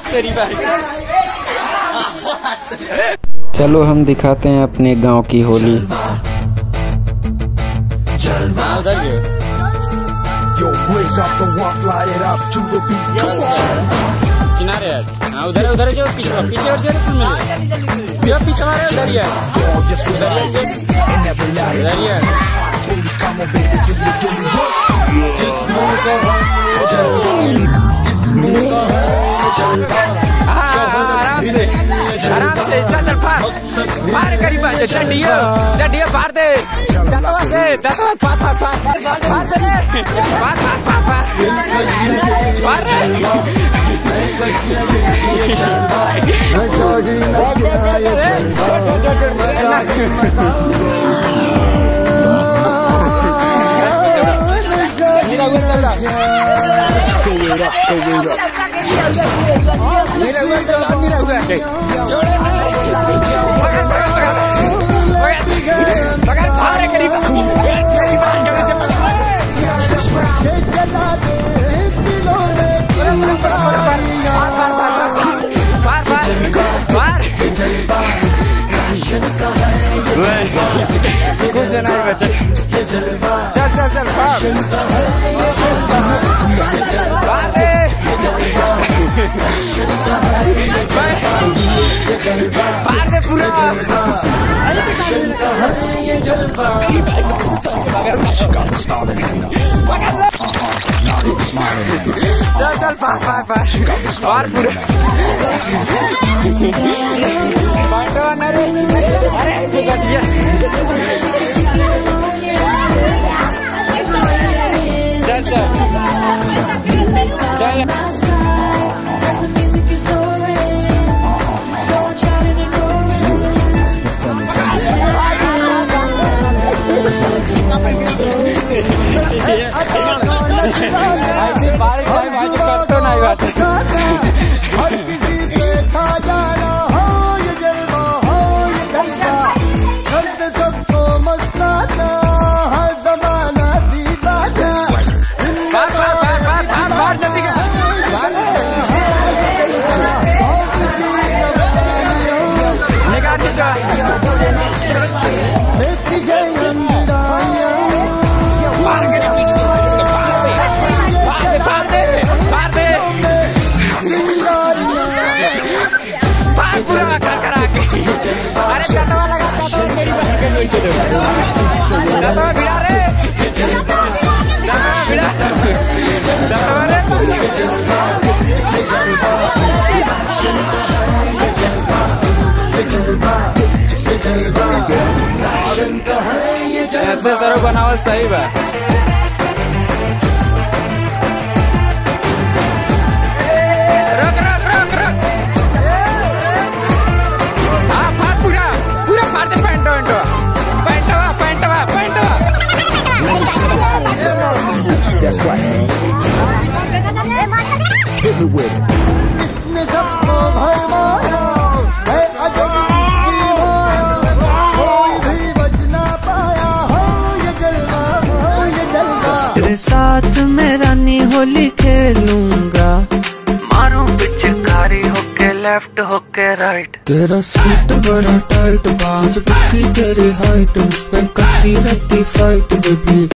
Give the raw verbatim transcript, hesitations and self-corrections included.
तेरी बात। चलो हम दिखाते हैं अपने गांव की होली। किनारे यार, हाँ उधर उधर जो पीछे पीछे और जो जो पीछे हमारे उधर ही है, उधर ही है। आराम से आराम से चल चल फाड़ फाड़ करीब चढ़ियो चढ़ियो फाड़ दे दतवा से दतवा फाड़ फाड़ फाड़ फाड़ दे फाड़ फाड़ फाड़ फाड़ फाड़ कुछ नहीं बचा। चल चल चल फाड़ फाड़ दे फाड़ दे पूरा। चल चल फाड़ फाड़ फाड़ फाड़ पूरा। अरे चल चल चल ऐसी बारिश आई भाई कर तो नहीं बात। हर किसी पे छा जाना हो ये जलवा हो ये जलवा, घर से सबको मस्ताना हर जमाना दीवाना। बार बार बार बार बार बार जल्दी कर निकाल नीचे मेरी गंगाया मार के फाड़ दे फाड़ दे फाड़ दे फाड़ पूरा कर करा के। अरे दतवा लगाता तो तेरी बहन के नीचे दे दतवा भिड़ा रे दतवा भिड़ा दतवा रे ऐसे सरो बनावल सही बा। रख रख रख रख हाँ फाड़ पूरा पूरा फाड़ दे। पैंटवा पैंटवा पैंटवा पैंटवा That's right. Hit me with it. इसने सबको भरमाया है अजब की माया, कोई भी बच ना पाया हो ये जलवा हो ये जलवा। तेरे साथ मैं रानी होली खेलूंगा, मारूं पिचकारी होके लेफ्ट होके राइट। तेरा सूट बड़ा टाइट, बांझ पक्की तेरी हाइट, उसमें करती रहती फाइट बेबी।